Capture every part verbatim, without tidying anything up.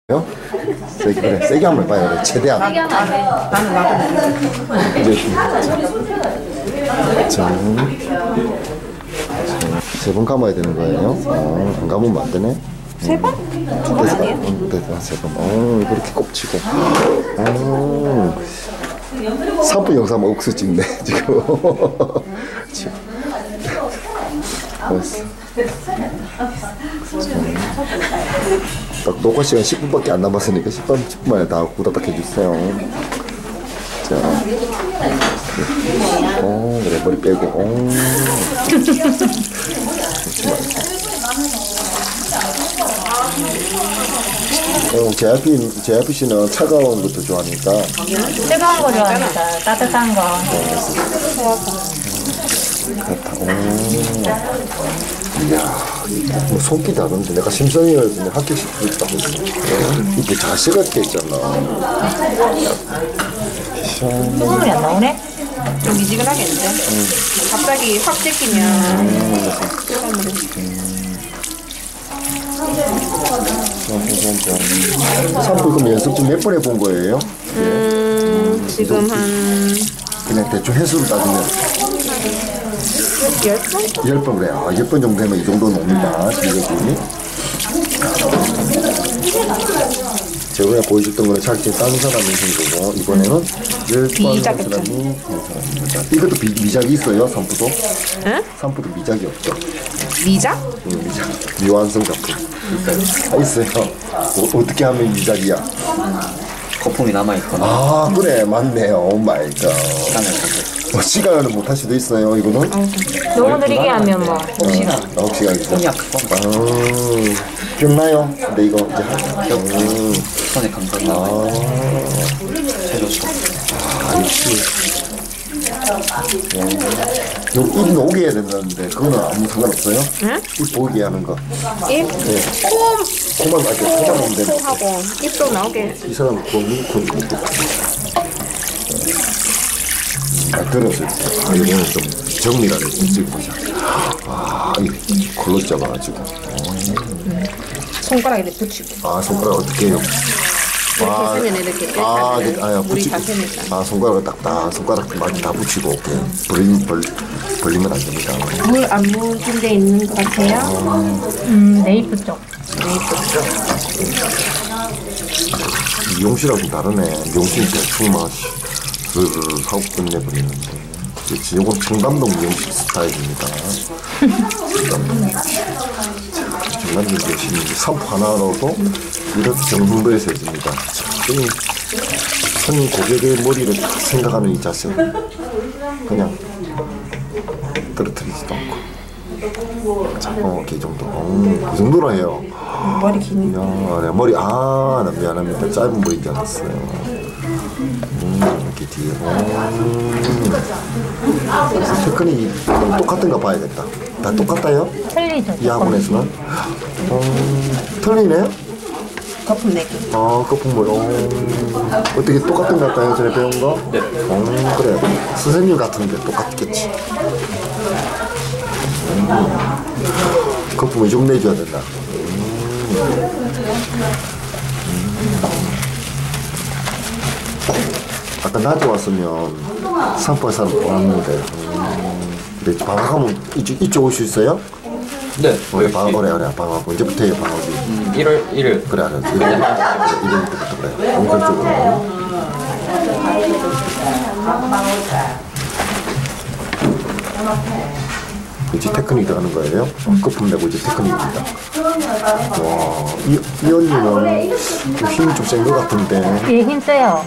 세게, 그래, 세게 한번 해봐요. 그래, 최대한. 세게 하면 안 돼. 나는 나도 이제 세 번 감아야 되는 거예요. 어, 안 감으면 안 되네. 세 번? 두 번 아니에요? 응, 됐다, 세 번. 어, 그렇게 꼽치고. 어, 삼 분 영상 억수 찍네, 지금. 됐어. 딱 녹화 시간 십 분밖에 안 남았으니까 십 분, 십 분 만에 다 후다닥 해주세요. 자, 어, 그래, 머리 빼고, 어. 어, 제아피, 제아피 씨는 차가운 것도 좋아하니까. 뜨거운 거 좋아합니다. 따뜻한 거. 그렇다. 오. 이야, 뭐 손기 다른데 내가 심성이었는데 합격시키고 있다고 했어. 이게 자세가 꽤 있잖아. 소금이 안 나오네? 좀 미지근하겠는데? 음. 갑자기 확 뜯기면 음. 삼 분 그럼 연습 좀 몇 번 해본 거예요? 음, 음 지금 한 그냥 대충 횟수를 따지면 열 번? 열 번 그래. 아, 열 번 정도 되면 이 정도는 옵니다. 실력이. 제가 그냥 보여줬던 거는 자기 다른 사람이 한 거고, 이번에는 열 번 한 사람이 한 사람입니다. 이것도 비, 미작이 있어요, 삼부도? 응? 삼부도 미작이 없죠. 미작? 응, 미작. 미완성 작품. 아, 있어요. 어, 어떻게 하면 미작이야? 거품이 남아있거나. 아, 그래. 맞네. 오 마이 갓. 시간을 어, 시간을 못 할 수도 있어요, 이거는? 너무 느리게 하면 뭐. 혹시나 아, 혹시나 있어. 손이 아프고 아, 기억나요? 근데 이거 이제 할 음. 손에 감각이 아, 제조처. 아, 역시. 요, 입 녹게 해야 된다는데, 그거는 아무 상관없어요? 응? 입 보이게 하는 거. 입? 네. 코, 코만, 아, 코만 하면 되는 거. 코하고 입도 나오게. 이 사람은 코는, 코는. 아, 들었을 때. 아, 이거는 좀 정밀하게 좀 찍어보자. 아, 이 걸로 잡아가지고. 손가락에 이렇게 붙이고. 아, 손가락 어떻게 해요? 이렇게 쓰면 이렇게 이렇게 아, 하면 그, 아, 물이 붙이, 다 새니까. 아, 손가락을 딱, 다, 손가락 많이 다 붙이고, 이렇게 벌리면, 벌, 벌리면 안 됩니다. 물 안 묻은 데 있는 것 같아요? 음, 네이프 쪽. 미용실하고 다르네. 미용실 제품 맛이 슬슬 사고 끝내버리는데. 그렇지, 이건 청담동 미용실 스타일입니다. 청담동 미용실. 중간에 계신 삼프 하나로도 이렇게 정성도에서 해줍니다. 손님, 손님 고객의 머리를 딱 생각하는 이 자세. 그냥 떨어뜨리지도 않고. 자, 어, 이 정도. 어, 이 정도로 해요. 머리 긴. 야, 네, 머리, 아, 나 미안합니다. 짧은 머리인 줄 알았어요. 음, 이렇게 뒤에. 음. 테크닉이 똑같은가 봐야겠다. 다 똑같아요? 틀리죠. 이 학원에서는? 어, 틀리네? 거품 내기. 아, 거품물. 어, 어떻게 똑같은 것 같아요? 전에 배운 거? 네. 어, 그래. 선생님 같은데 똑같겠지. 음. 거품을 좀 내줘야 된다. 음. 아까 낮에 왔으면 산불 사람 보았는데. 음. 근데 방학하면 이쪽, 이쪽 올 수 있어요? 네. 원래 방학, 그래, 그래. 방학. 언제부터 해요, 방학이? 음, 일월 일일. 그래, 알아. 이름부터 그래. 공설적으로. 이제 테크닉 들어가는 거예요. 거품 내고 이제 테크닉입니다. 와, 이, 이 언니는 힘이 좀 센 것 같은데. 예, 힘 세요.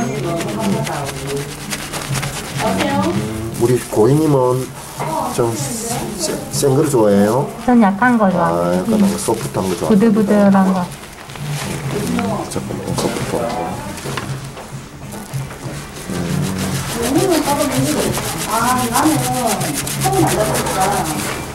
음, 우리 고객님은 좀 센 걸 좋아해요? 전 약한 거 좋아. 아, 약간 뭔가 소프트한 거 좋아해요. 부들부들한 거. 음, 잠깐만, 커피 봐. 아, 나는 처음 알려줬다.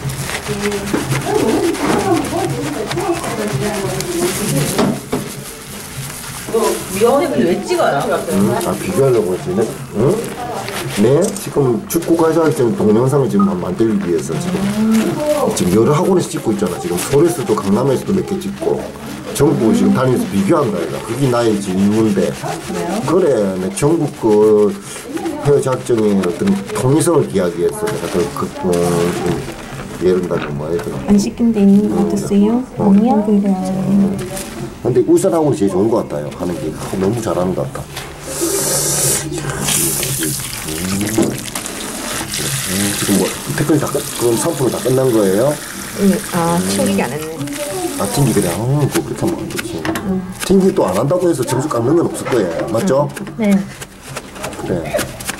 미연을 왜 찍어요? 응? 아, 비교하려고 했지. 네? 응? 네? 지금 축구 가자 지금 동영상을 지금 만들기 위해서 지금 지금 여러 학원에서 찍고 있잖아. 지금 서울에서도 강남에서도 몇 개 찍고 전국 지금 다니면서 비교한 거야. 그게 나의 질문인데. 그래, 내 전국 그 해외 자격증의 어떤 통일성을 기하기 위해서 내가 그, 그, 어, 그, 예를 들면 뭐 해야 되나. 안 시킨데 어땠어요? 아니요. 근데 울산하고는 제일 좋은 것 같아요. 하는 게 너무 잘하는 것 같다. 음, 음, 지금 뭐 태클이 다 끝, 그럼 상품이 다 끝난 거예요? 응. 아, 튕기기 안 했네. 아, 튕기 그래. 어, 그거 그렇게 하면 안 되지. 튕기 또 안 한다고 해서 점수 깎는 건 없을 거예요. 맞죠? 네. 그래.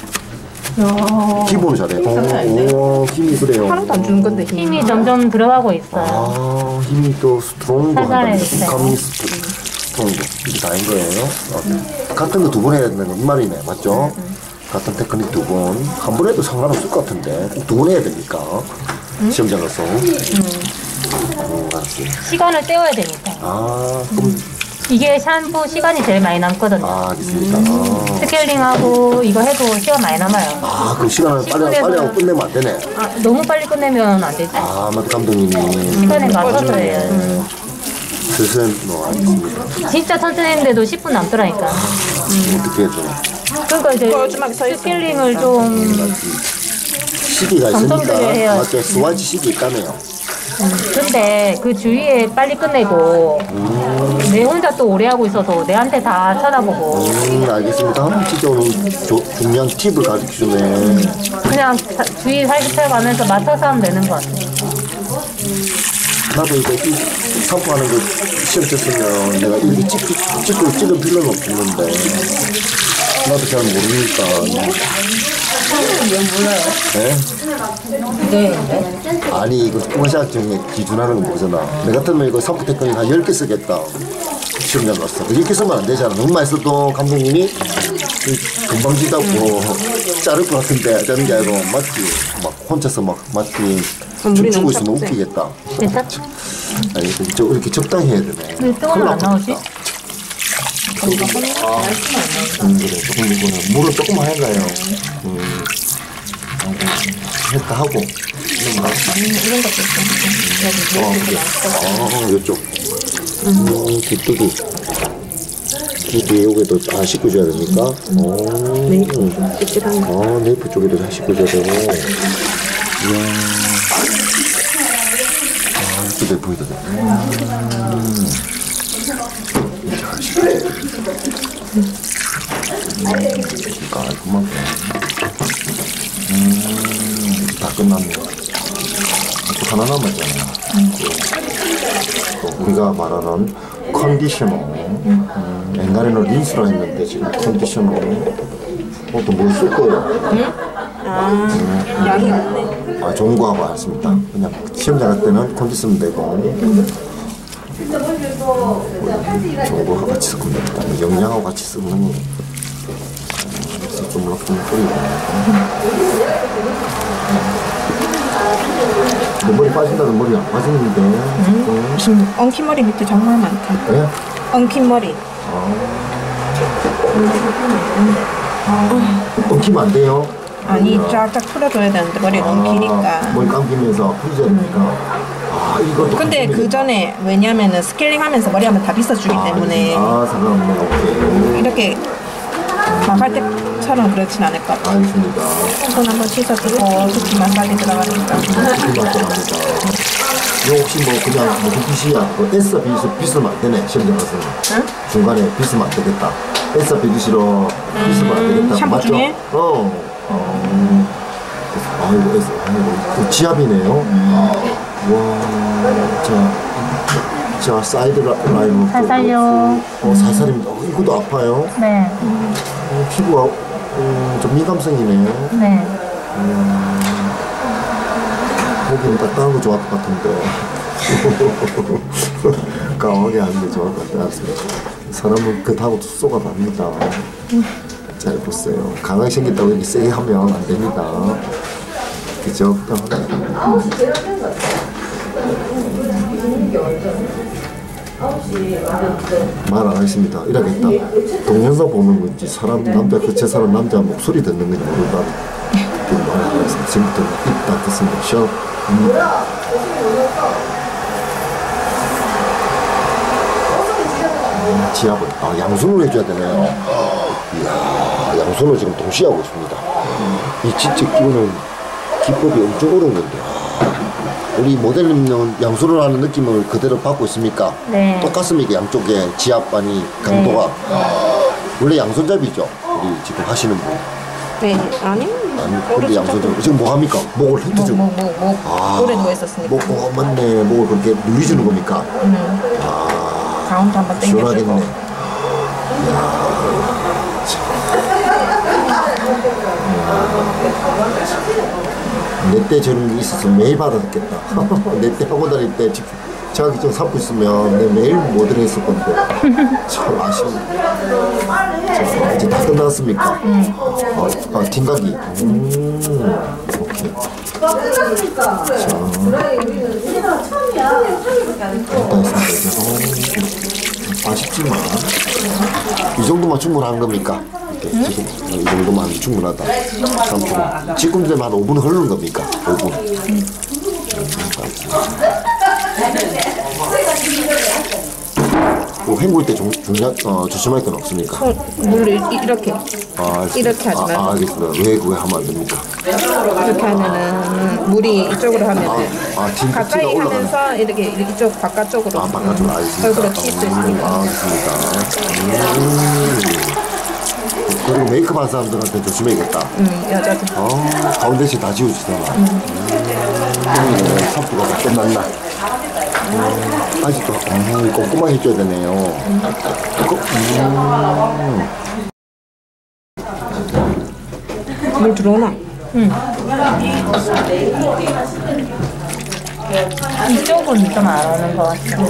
기본 잘해. 오, 오, 힘이 그래요. 하나도 안 주는 건데 힘. 힘이 점점 들어가고 있어요. 아, 힘이 또 스트롱도 살살해 한다. 있어요. 감이 스트롱도. 이게 다인 거예요. 어, 같은 거 두 번 해야 된다는 이 말이네. 맞죠? 같은 테크닉 두 번. 한 번 해도 상관없을 것 같은데. 꼭 두 번 해야 되니까. 시험장 가서. 음, 알았어요. 시간을 때워야 되니까. 아, 그럼, 이게 샴푸 시간이 제일 많이 남거든요. 아, 알겠습니다. 아, 스케일링하고 이거 해도 시간 많이 남아요. 아, 그럼 시간을 빨리, 빨리 하고 끝내면 안 되네. 아, 너무 빨리 끝내면 안 되지. 아, 맞다. 감독님이. 시간에 맞춰서 해요. 음. 슬슬, 뭐, 알겠습니다. 진짜 천천히 했는데도 십 분 남더라니까. 어떻게 해줘. 그러니까 이제 뻘쭘하게 서 있어. 스케일링을 좀 시기가 정성들여 있으니까. 해야지. 맞죠? 스와치 시기 있다네요. 근데 그 주위에 빨리 끝내고 내 혼자 또 오래 하고 있어서 내한테 다 쳐다보고 음, 알겠습니다. 진짜 오늘 조, 중요한 팁을 가르쳐 주네. 그냥 사- 주위 살펴 가면서 맞춰서 하면 되는 것 같아요. 나도 이거 이 상품하는 거 시험 쳤으면 내가 이렇게 찍고, 찍고 찍을 필요는 없었는데. 나도 잘 모르니까. 왜 몰라요? 네? 네. 아니, 이거 통화자격증에 기준하는 거 모르잖아. 내 같으면 이거 상품 테크닉 한 열 개 쓰겠다. 시험장 갔어. 열 개 쓰면 안 되잖아. 너무 많이 써도 감독님이 이 금방 지다고 자를 것 같은데, 자는 게 아니고, 맞지? 막 혼자서 막, 맞지? 우리는 춤추고 있으면 적재. 웃기겠다. 괜찮죠? 아니, 저 이렇게 적당히 해야 되네. 왜 뜨거운 안 나오지? 음, 그래. 조금 이거는 물을 조금만 해가요. 음. 하고, 했다 하고. 이런 것도 있어. 어, 그래. 아, 이쪽. 음, 뒷뚜기. 뒷뚜기 여기도 다 씻고줘야 됩니까? 어. 네, 찝찝한 거. 아, 네이프 쪽에도 다 씻고줘야 되고. 이야. 아, 이쪽에 보이다. 음. 잘 씻네. 깔끔하게. 음, 다 끝났네. 또 하나 남았잖아. 또 우리가 말하는 컨디셔너. 음, 옛날에는 린스라 했는데 지금 컨디셔너. 어, 또 뭘 쓸 거예요? 아, 양이 없네. 아, 좋은 거 하고 왔습니다. 그냥 시험장 할 때는 컨디 쓰면 되고. 좋은 거 같이 쓰면 됩니다. 영양하고 같이 쓰면 거. 좀 이렇게 좀 뿌리고. 내 머리 빠진다는 머리 안 빠지는데. 음. 무슨 엉킨 머리 밑에 정말 많다. 네? 엉킨 머리. 엉키면 안 돼요. 아니, 쫙쫙 풀어줘야 되는데 머리가 너무 기니까. 머리 감기면서 풀어줘야 되니까. 아, 이것도. 근데 그 전에 왜냐면은 스케일링 하면서 머리 하면 다 빗어주기 때문에 아, 상관없네. 오케이. 이렇게 막 할 때처럼 그렇진 않을 것 같아. 알겠습니다. 손 한번 씻어주고 두피 마사지 들어가니까. 그만 들어갑니다. 이거 혹시 뭐 그냥 뭐 빗이야. 뭐 에서 빗, 빗으면 안 되네. 시험장 가서는. 응? 중간에 빗으면 안 되겠다. 에서 빗으로 빗으면 안 되겠다. 샴푸 맞죠? 중에? 어. 어. 아이고, 에서. 아이고, 지압이네요. 와. 자. 자, 사이드 라- 라인으로. 살살요. 어, 살살입니다. 어, 이것도 아파요. 네. 어, 피부가 음, 좀 민감성이네요. 네. 보기는 딱딱한 거 좋아할 것 같은데. 강하게 하는 게 좋아할 것 같습니다. 사람은 그하고 쏘가 답니다. 잘 보세요. 강하게 생겼다고 이렇게 세게 하면 안 됩니다. 그죠? 말 안 하겠습니다. 이러겠다. 동영상 보는 건지 사람 남자 그 제 사람 남자 목소리 듣는 건지 모르다. 지금부터 입 닫겠습니다. 쉬어. 음. 지압을 아, 양손으로 해줘야 되네요. 이야, 양손을 지금 동시에 하고 있습니다. 이 진짜 이거는 기법이 엄청 어려운 건데. 아, 우리 모델님은 양손으로 하는 느낌을 그대로 받고 있습니까? 네. 똑같습니까? 양쪽에 지압 아니 강도가. 아, 원래 양손잡이죠? 우리 지금 하시는 분. 네, 아니. 아니, 근데 양손잡이. 지금 뭐 합니까? 목을 흔들죠? 목, 목, 목. 아, 오래 누워있었으니까. 목, 어, 맞네. 목을 그렇게 누이주는 겁니까? 음. 아, 가운데 한번 당겨주고. 시원하겠네. 내 때 저런 게 있었으면 매일 받았겠다. 내 때 학원 다닐 때 자격증 삼고 있으면 내 매일 모델을 했을 건데. 참 아쉽네. 자, 이제 다 끝났습니까? 응. 어, 아, 팀각이. 음, 오케이. 자, 다 했습니다. 이제 아쉽지만 이 정도만 충분한 겁니까? 응? 지금 이 정도만 충분하다. 삼 분. 지금 되면 한 오 분 흐르는 겁니까? 오 분. 응. 그 헹굴 때 중, 중요, 어, 조심할 건 없습니까? 손, 물을 이- 이렇게. 아, 이렇게 하지 말고. 아, 알겠습니다. 왜 그거 하면 안 됩니까? 이렇게 하면은 물이 이쪽으로 하면은 아, 아, 진, 가까이 티가 올라가네. 하면서 이렇게 이쪽 바깥쪽으로 아, 바깥으로 알겠습니다. 얼굴에 튀길 수 있으니까. 아, 알겠습니다. 음. 그리고 메이크업 한 사람들한테 조심해야겠다. 음, 여자들. 어, 가운데씩 다 지워주잖아. 음. 음. 사프가 다 끝났나? 음. 아직도 음, 꼼꼼하게 해줘야 되네요. 음. 물 들어오나? 응. 이쪽은 좀 안 오는 것 같아.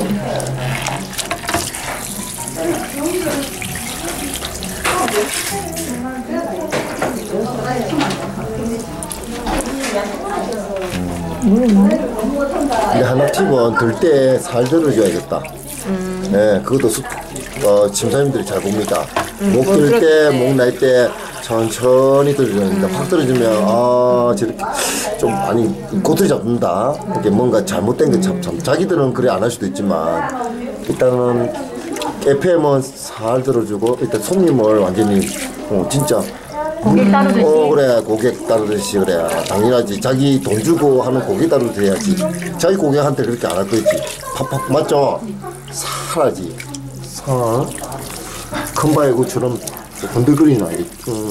근데 하나 팁은 들 때 살 들어줘야겠다. 음. 네, 그것도 수, 어, 침사님들이 잘 봅니다. 음, 목 들 때, 목 날 때 천천히 들어줘야 된다. 팍 떨어지면 아 저렇게 좀 아니 꼬투리 잡는다. 이게 뭔가 잘못된 게 참, 참 자기들은 그래 안 할 수도 있지만 일단은 에프엠은 살 들어주고 일단 손님을 완전히 어, 진짜 고객 따르듯이. 어 그래 고객 따르듯이 그래 당연하지. 자기 돈 주고 하는 고객 따르듯이 해야지. 자기 고객한테 그렇게 안 할 거지. 팍팍 맞죠? 살아지. 살 큰바이고처럼 흔들거리는 아이. 음.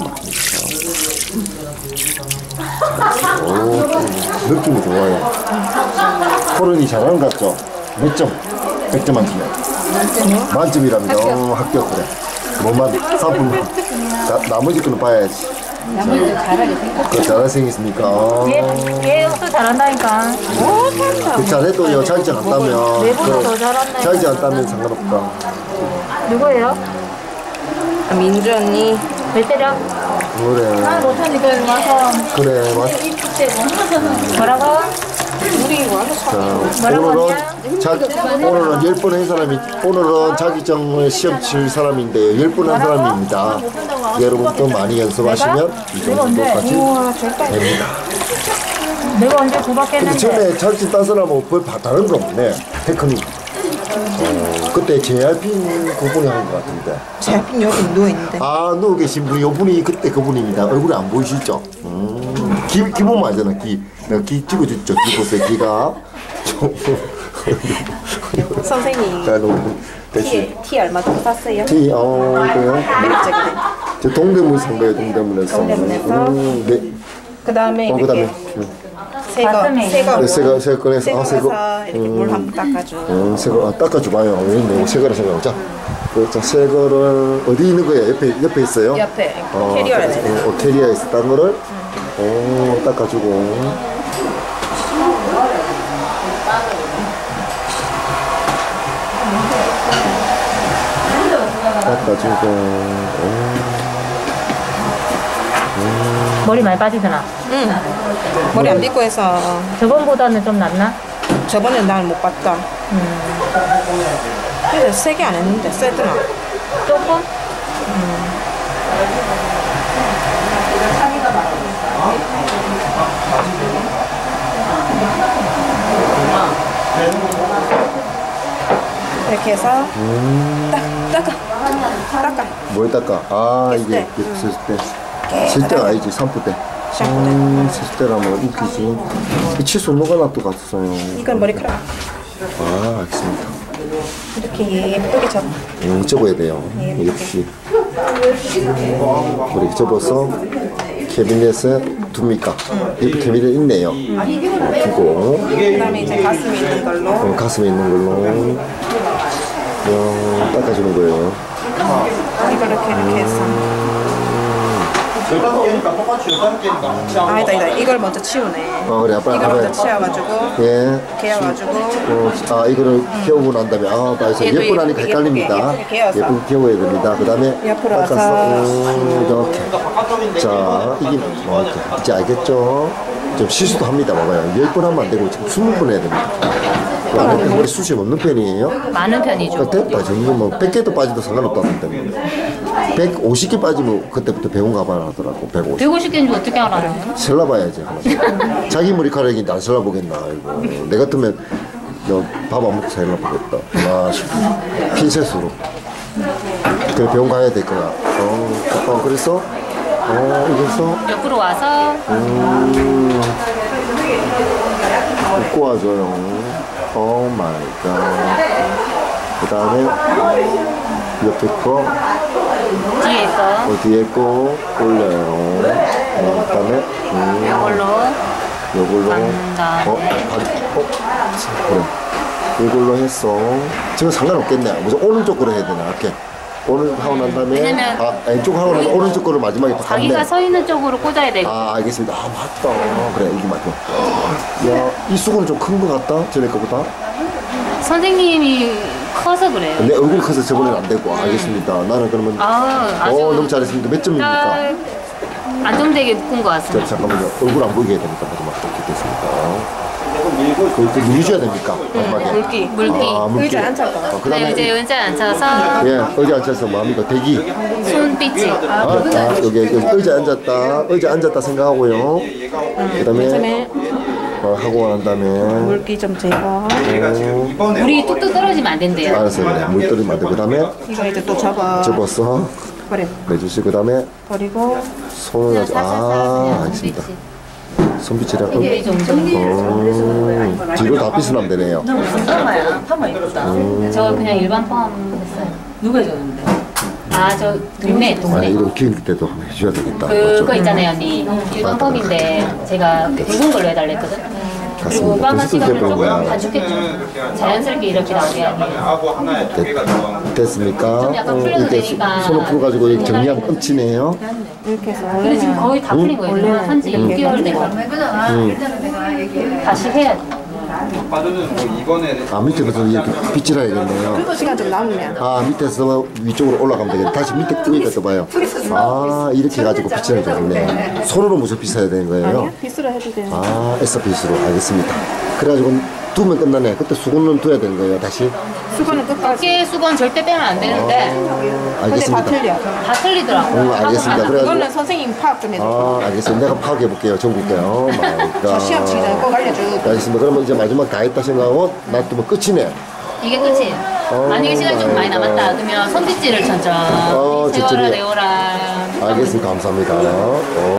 오, 느낌이 좋아요. 코른이 잘하는 것 같죠? 몇 점? 백 점 만점에. 만점이랍니다. 어, 합격 그래. 뭐만 삼 분만. 나머지 거는 봐야지. 나머지 잘하게 생겼어. 그 잘할 생겼습니까? 얘, 얘 옥수 잘한다니까. 그 잘해도요 자격증 안 따면 내보다 그 더 잘한다. 자격증 안 따면 상관없다. 누구예요? 아, 민주 언니. 왜 때려? 그래 아, 못하니까 와서. 그래 맞. 뭐라고? 우리 와서 자, 뭐라고 오늘은 자, 오늘은 열 번 한 사람이 오늘은 자격증을 시험 칠 사람인데 열 번 한 사람입니다. 여러분도 많이 연습하시면 이 정도까지 우와, 절대. 됩니다. 내가 언제 근데 구박했는데. 처음에 자격증 딴 사람하고 별 다른 거 없네. 테크닉. 어, 그때 제이알핀 그분이 한 것 같은데. 제 앞에 여기 누워있는데. 아, 누워 계신 분이 요분이 그때 그분입니다. 얼굴이 안 보이시죠? 음, 기, 기 보면 알잖아, 기. 내가 기 찍어줬죠. 기 보세요, 기가. 선생님. 자, 너무 됐어. 티, 티 얼마 정도 샀어요? 티, 어, 그래요? 매력적이네. 저 동대문 산 거예요, 동대문에서. 동대문에서? 음, 네. 그 다음에 어, 그 이렇게 다음에. 새거, 가슴에 새거. 네, 새거, 새거 꺼내서, 새거 아, 새거. 가서 이렇게 물 한 번 닦아줘. 음, 새거, 아, 닦아줘봐요. 왜 있네, 새거라 생각하고. 자, 그, 자, 새거를, 어디 있는 거예요? 옆에, 옆에 있어요? 옆에 어, 캐리어에 어, 어, 캐리어에 있었던 거를, 오, 닦아주고. 닦아주고. 머리 많이 빠지잖아. 응. 머리 안 빗고 해서 저번보다는 좀 낫나? 저번에 날 못 봤다. 음. 근데 세게 안 했는데 세더라. 조금? 이렇게 해서 딱 닦아 닦아 뭘 닦아? 아, 쓸 이게 때. 이렇게 쓸 때. 쓸 때가 아니지, 샴푸 때. 샴푸 때. 음, 쓸 때라면 웃기지. 이 치수 누가 놔둬갔어요? 이건 머리카락 아, 알겠습니다. 이렇게 예쁘게 접어 음, 접어야 돼요. 역시. 이렇게 접어서 캐비넷에 둡니까? 옆에 캐비넷 있네요. 어, 두고. 그 다음에 이제 가슴이 있는 걸로 어, 가슴에 있는 걸로 어, 닦아주는 거예요. 이걸 이렇게 이렇게 해서 아, 아니다 아니다 이걸 먼저 치우네 어, 그래, 아빠 이걸 먼저 아빠. 치워가지고 예. 개어가지고 어, 아, 이거를 개우고 난 다음에, 아, 맞아. 얘도 예쁘 나니까 예쁘게, 헷갈립니다. 예쁘게 개어서. 예쁘게 개워야 됩니다. 그 다음에 옆으로 닦아서, 와서. 음, 이렇게. 자, 이게, 이렇게. 이제 알겠죠? 좀 실수도 합니다. 봐봐요. 열 번 하면 안 되고, 지금 스무 번 해야 됩니다. 안 될 때 머리 숱이 없는 편이에요? 많은 편이죠. 그러니까 됐다. 지금 뭐 백 개도 빠져도 상관없다는데. 백오십 개 빠지면 그때부터 배운 가발 하더라고. 백오십. 백오십 개인지 어떻게 알아요? 설라봐야지. 자기 머리카락이 안 설라보겠나. 이거. 내 같으면 밥 안 먹고 설라보겠다. 하나 싶어. 핀셋으로. 그 병원 가야 될 거야. 어, 어 그래서 어 이래서 옆으로 와서 음 웃고 와줘요. 오 마이 갓. 그 다음에 옆에 거 뒤에 거 어, 뒤에 거 올려요. 어, 그 다음에 음, 이걸로 요걸로 간 다음에. 어? 반, 어? 그래 이걸로 했어. 지금 상관없겠네. 무슨 오른쪽 거로 해야 되나 이렇게 오른 하고 난 다음에 왜냐면 아 왼쪽 하고 난 다음에 오른쪽 거를 마지막에 또 자기가 갔네. 서 있는 쪽으로 꽂아야 되고 아 알겠습니다. 아 맞다. 그래 이게 맞다. 야이 수건은 좀 큰 거 같다 전에 거보다. 선생님이 커서 그래요. 내 얼굴 커서 저번에는 안 되고 알겠습니다. 나는 그러면 아, 아주 어 너무 잘했습니다. 몇 점입니까? 딱 안정되게 묶은 것 자, 같습니다. 잠깐만요. 얼굴 안 보이게 해야 됩니까? 마지막 이렇게 됐습니다. 그, 그 누르셔야 됩니까? 마지막에. 물기 물기. 아, 물기. 의자에 앉아서. 어, 그 네, 다음에 이제 의자 앉혀서 예, 의자 앉아서 뭐 합니까? 대기. 손빛이 앉았다. 여기, 여기 의자 앉았다. 의자 앉았다 생각하고요. 그 다음에 어, 하고 난 다음에 물기 좀 제거 어, 물이 뚝뚝 떨어지면 안 된대요. 알았어요. 그래. 물 떨어지면 안 돼. 그 다음에 이거 이제 또 접어 접어서 버려 내주시고 그 다음에 버리고 손을 가지고 아, 알겠습니다. 손빛이랑 이 정도. 음, 뒤로 다 빗으면 되네요. 파마야. 파마 예쁘다. 저 그냥 일반 펌 했어요. 누가 해줬는데? 아, 저 동네, 아, 동네. 이런 키울 때도 해줘야 되겠다. 그거 맞죠? 있잖아요, 언니. 일반 펌인데 제가 붉은 걸로 해달랬거든. 그리고 맞습니다. 파마 그래서 시간을 또 조금 예쁜 거야. 단축했죠. 자연스럽게 이렇게 나오게 하니. 됐, 됐습니까? 좀 약간 어, 풀려도 이렇게 되니까. 손을 풀어가지고 이렇게 정리하면 끝이네요. 이렇게 해서 근데 지금 거의 다 풀린 거예요. 원래는 한지 육 개월 돼가지고. 다시 해야 돼. 빠져는 뭐 이번에 아, 밑에부터 이렇게 빗질해야겠네요. 시간 좀 남으면 아, 밑에서 위쪽으로 올라가면 되겠네. 다시 밑에 끄니까 떠봐요. 아, 이렇게 해가지고 빗질을 해줬네. 손으로 무슨 빗어야 되는 거예요? 빗으로 해도 돼요 아, 에서 빗으로. 알겠습니다. 그래가지고 두면 끝나네. 그때 수건은 둬야 되는 거예요, 다시. 수건은 끝까지 어깨 수건 절대 빼면 안 되는데 근데 다 알겠습니다. 틀려 다 틀리더라고. 응, 알겠습니다. 그래가지고. 이거는 선생님 파악 좀 해줘 아, 알겠습니다. 내가 파악해볼게요. 전국에요. 저 시험 치기 전에 꼭 알려주고 알겠습니다. 그러면 이제 마지막 다 했다 생각하고 놔두면 끝이네. 이게 끝이에요. 어, 만약에 시간이 좀 많이 남았다 그러면 손빗질을 천천히 어, 세워라 천천히. 내워라. 알겠습니다. 감사합니다. 어.